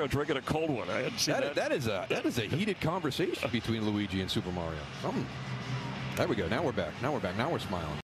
Mario drinking a cold one. I hadn't seen that. That is a heated conversation between Luigi and Super Mario. There we go. Now we're back. Now we're smiling.